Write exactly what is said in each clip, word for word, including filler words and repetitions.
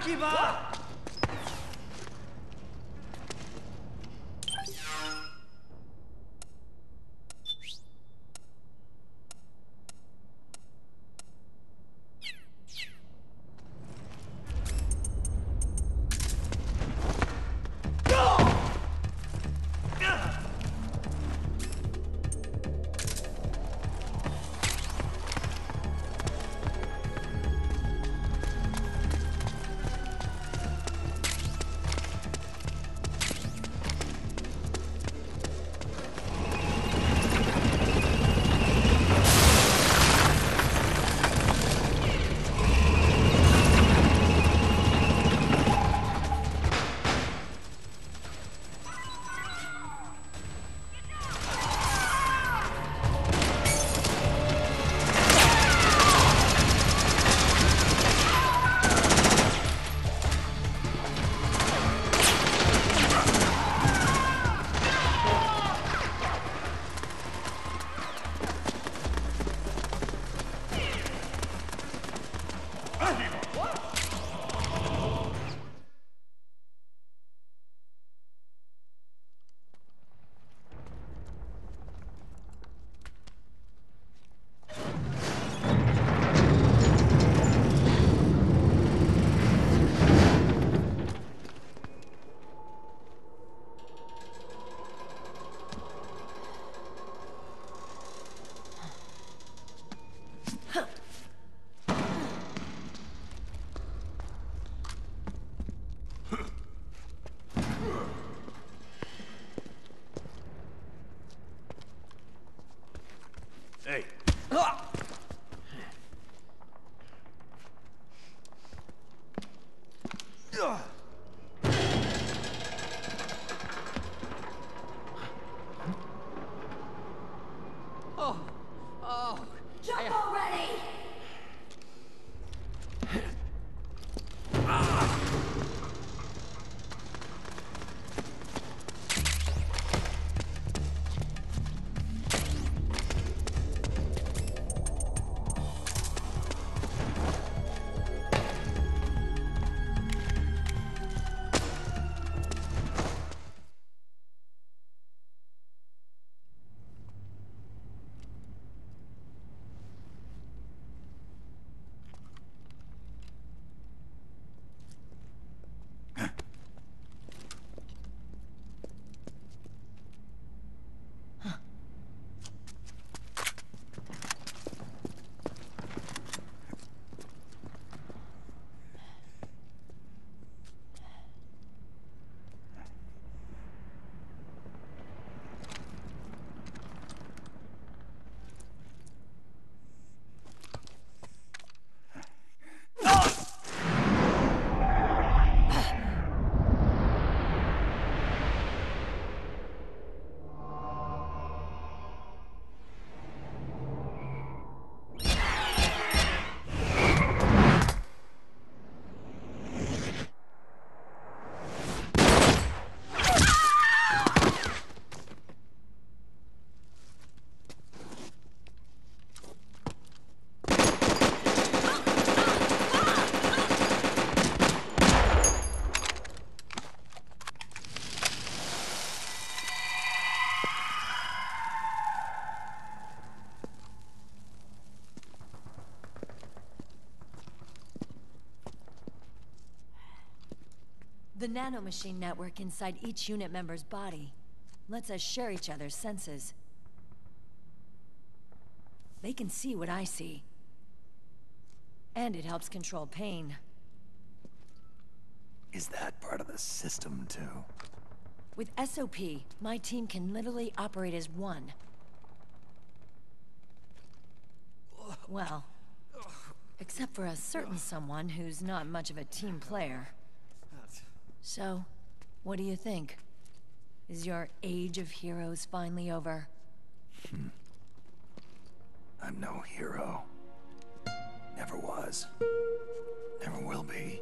Akiba! Hey. Oh, oh. Jump I, already! The nanomachine network inside each unit member's body lets us share each other's senses. They can see what I see. And it helps control pain. Is that part of the system, too? With S O P, my team can literally operate as one. Well, except for a certain someone who's not much of a team player. So, what do you think? Is your age of heroes finally over? Hmm. I'm no hero. Never was. Never will be.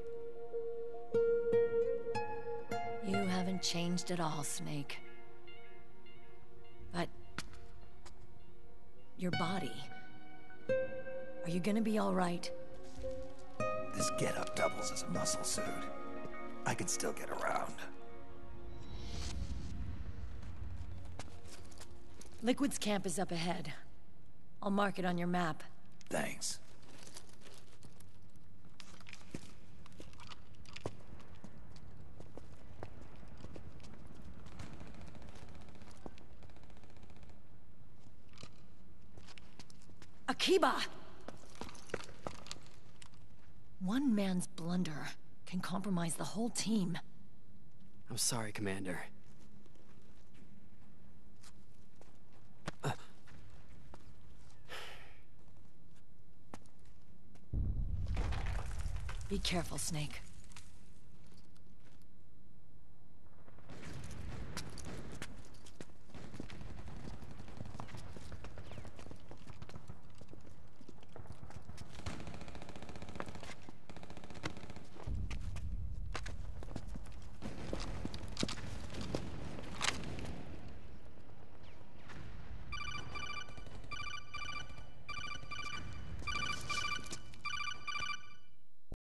You haven't changed at all, Snake. But... your body... are you gonna be all right? This This getup doubles as a muscle suit. I can still get around. Liquid's camp is up ahead. I'll mark it on your map. Thanks. Akiba! One man's blunder can compromise the whole team. I'm sorry, Commander. Uh. Be careful, Snake.